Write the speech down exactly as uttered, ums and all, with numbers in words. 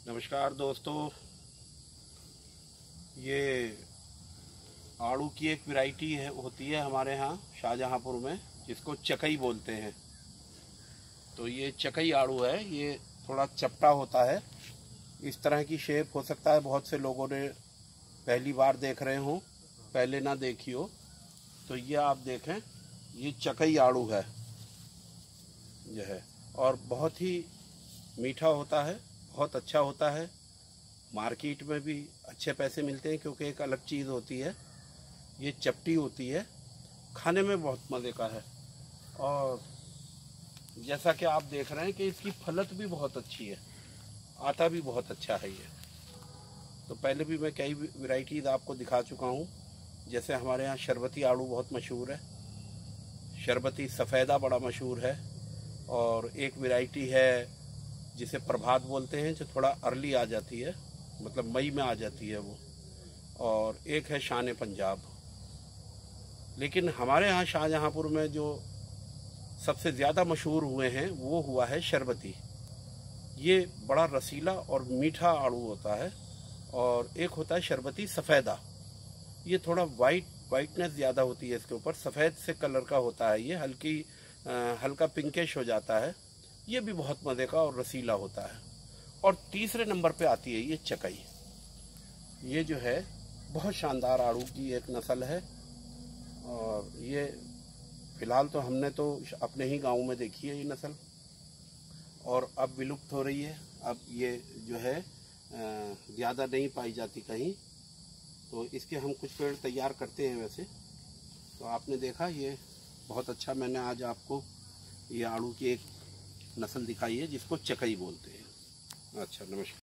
नमस्कार दोस्तों, ये आड़ू की एक वैरायटी है होती है हमारे यहाँ शाहजहाँपुर में, जिसको चकई बोलते हैं। तो ये चकई आड़ू है। ये थोड़ा चपटा होता है, इस तरह की शेप हो सकता है बहुत से लोगों ने पहली बार देख रहे हो, पहले ना देखी हो। तो ये आप देखें, ये चकई आड़ू है यह है, और बहुत ही मीठा होता है, बहुत अच्छा होता है। मार्केट में भी अच्छे पैसे मिलते हैं क्योंकि एक अलग चीज़ होती है, ये चपटी होती है, खाने में बहुत मज़े का है। और जैसा कि आप देख रहे हैं कि इसकी फलत भी बहुत अच्छी है, आता भी बहुत अच्छा है ये। तो पहले भी मैं कई वैरायटीज़ आपको दिखा चुका हूँ। जैसे हमारे यहाँ शरबती आड़ू बहुत मशहूर है, शरबती सफ़ेदा बड़ा मशहूर है। और एक वैरायटी है जिसे प्रभात बोलते हैं, जो थोड़ा अर्ली आ जाती है, मतलब मई में आ जाती है वो। और एक है शान पंजाब। लेकिन हमारे यहाँ शाहजहाँपुर में जो सबसे ज़्यादा मशहूर हुए हैं वो हुआ है शरबती। ये बड़ा रसीला और मीठा आड़ू होता है। और एक होता है शरबती सफ़ेदा, ये थोड़ा वाइट वाइटनेस ज़्यादा होती है इसके ऊपर, सफ़ेद से कलर का होता है, ये हल्की आ, हल्का पिंकिश हो जाता है। ये भी बहुत मज़े का और रसीला होता है। और तीसरे नंबर पे आती है ये चकई। ये जो है बहुत शानदार आड़ू की एक नस्ल है। और ये फ़िलहाल तो हमने तो अपने ही गांव में देखी है ये नस्ल, और अब विलुप्त हो रही है। अब ये जो है ज़्यादा नहीं पाई जाती कहीं। तो इसके हम कुछ पेड़ तैयार करते हैं वैसे। तो आपने देखा, ये बहुत अच्छा मैंने आज आपको ये आड़ू की एक नस्ल दिखाई है जिसको चकई बोलते हैं। अच्छा, नमस्कार।